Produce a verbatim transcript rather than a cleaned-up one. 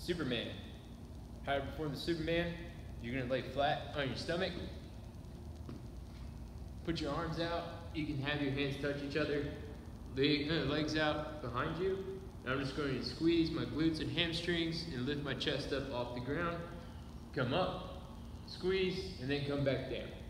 Superman. How to perform the Superman? You're gonna lay flat on your stomach. Put your arms out. You can have your hands touch each other. Leg, uh, legs out behind you. And I'm just going to squeeze my glutes and hamstrings and lift my chest up off the ground. Come up, squeeze, and then come back down.